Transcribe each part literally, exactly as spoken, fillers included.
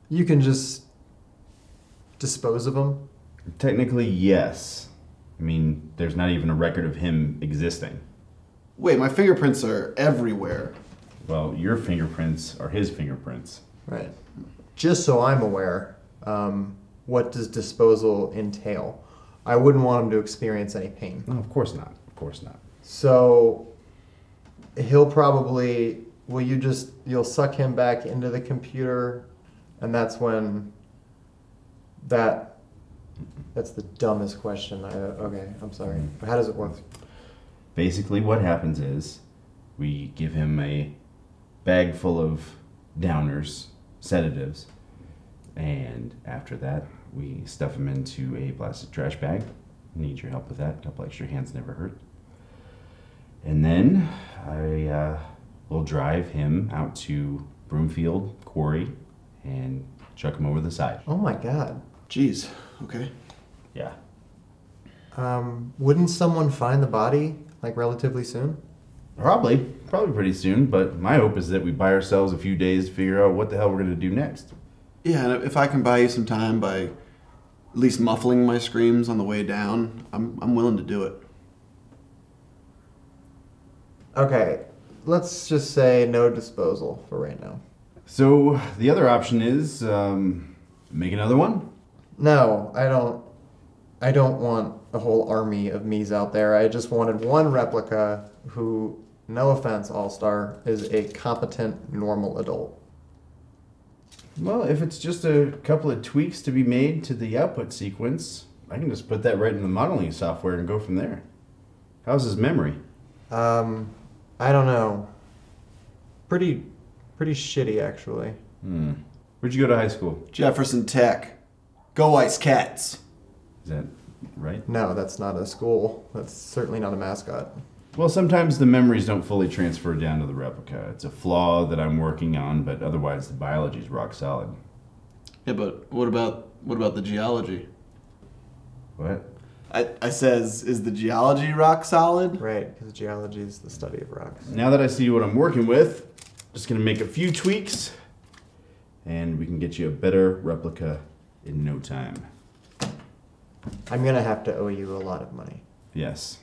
You can just dispose of them? Technically, yes. I mean, there's not even a record of him existing. Wait, my fingerprints are everywhere. Well, your fingerprints are his fingerprints. Right. Just so I'm aware, um, what does disposal entail? I wouldn't want him to experience any pain. No, of course not. Of course not. So he'll probably, will you just, you'll suck him back into the computer, and that's when that, that's the dumbest question. I, okay, I'm sorry. How does it work? Basically, what happens is we give him a bag full of downers, sedatives, and after that, we stuff him into a plastic trash bag. Need your help with that. A couple extra hands never hurt. And then I uh, will drive him out to Broomfield Quarry and chuck him over the side. Oh my God. Jeez, okay. Yeah. Um, wouldn't someone find the body, like, relatively soon? Probably. Probably pretty soon, but my hope is that we buy ourselves a few days to figure out what the hell we're going to do next. Yeah, and if I can buy you some time by at least muffling my screams on the way down, I'm, I'm willing to do it. Okay, let's just say no disposal for right now. So the other option is um, make another one? No, I don't. I don't want a whole army of me's out there. I just wanted one replica who, no offense, All-Star, is a competent, normal adult. Well, if it's just a couple of tweaks to be made to the output sequence, I can just put that right in the modeling software and go from there. How's his memory? Um, I don't know. Pretty, pretty shitty, actually. Hmm. Where'd you go to high school? Jefferson Tech. Go Ice Cats. Is that right? No, that's not a school. That's certainly not a mascot. Well, sometimes the memories don't fully transfer down to the replica. It's a flaw that I'm working on, but otherwise the biology's rock solid. Yeah, but what about what about the geology? What? I, I says, is the geology rock solid? Right, because geology is the study of rocks. Now that I see what I'm working with, just gonna make a few tweaks, and we can get you a better replica in no time. I'm gonna have to owe you a lot of money. Yes.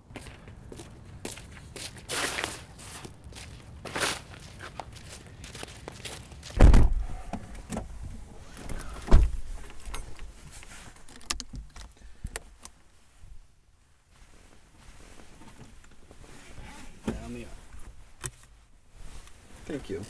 Thank you.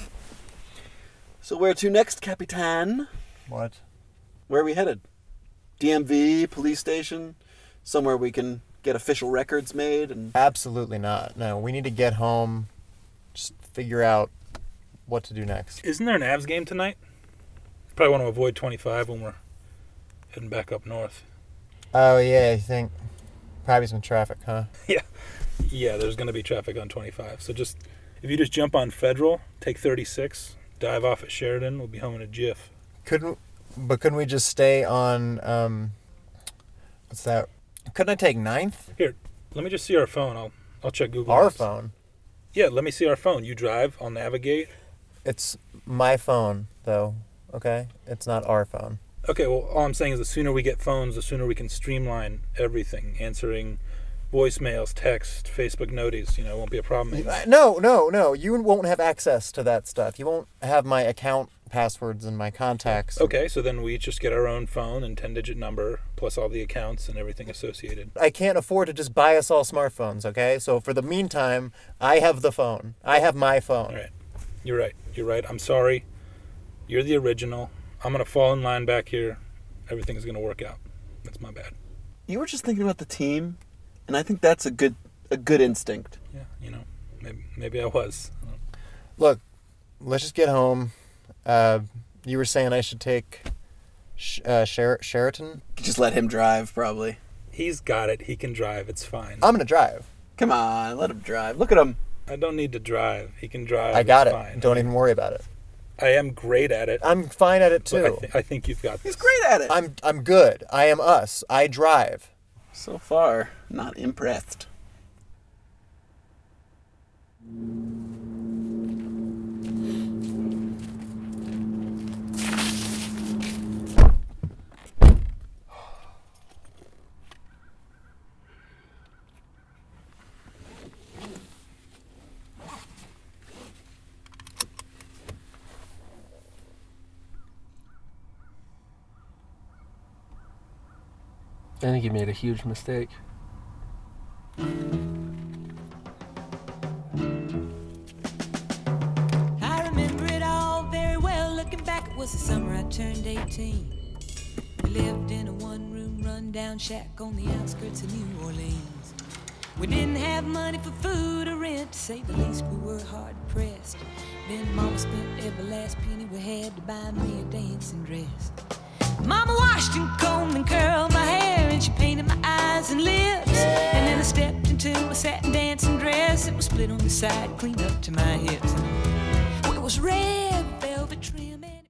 So where to next, Capitan? What? Where are we headed? D M V, police station? Somewhere we can get official records made and... Absolutely not. No, we need to get home, just figure out what to do next. Isn't there an Avs game tonight? Probably want to avoid twenty-five when we're heading back up north. Oh, yeah, I think probably some traffic, huh? Yeah. Yeah, there's going to be traffic on twenty-five. So just, if you just jump on Federal, take thirty-six, dive off at Sheridan, we'll be home in a jiff. Couldn't, but couldn't we just stay on, um, what's that? Couldn't I take ninth? Here, let me just see our phone. I'll I'll check Google Our Maps. phone? Yeah, let me see our phone. You drive, I'll navigate. It's my phone, though, okay? It's not our phone. Okay, well, all I'm saying is the sooner we get phones, the sooner we can streamline everything. Answering voicemails, text, Facebook notice, you know, it won't be a problem anymore. No, no, no. You won't have access to that stuff. You won't have my account passwords and my contacts. Okay, so then we just get our own phone and ten-digit number, plus all the accounts and everything associated. I can't afford to just buy us all smartphones, okay? So for the meantime, I have the phone. I have my phone. All right. You're right. You're right. I'm sorry. You're the original. I'm going to fall in line back here. Everything's going to work out. That's my bad. You were just thinking about the team, and I think that's a good a good instinct. Yeah, you know, maybe, maybe I was. Look, let's just get home. Uh, you were saying I should take Sh- uh, Sher- Sheraton? Just let him drive, probably. He's got it. He can drive. It's fine. I'm going to drive. Come on, let him drive. Look at him. I don't need to drive. He can drive. I got it's it. Fine. Don't even worry about it. I am great at it. I'm fine at it, but I, too. th- I think you've got this. He's great at it. I'm I'm good. I am us. I drive. So far, not impressed. I think he made a huge mistake. I remember it all very well. Looking back, it was the summer I turned eighteen. We lived in a one-room run-down shack on the outskirts of New Orleans. We didn't have money for food or rent, to say the least. We were hard pressed. Then Mama spent every last penny we had to buy me a dancing dress. Mama washed and combed and curled my hair, and she painted my eyes and lips. And then I stepped into a satin dancing dress. It was split on the side, clean up to my hips. It was red velvet trim.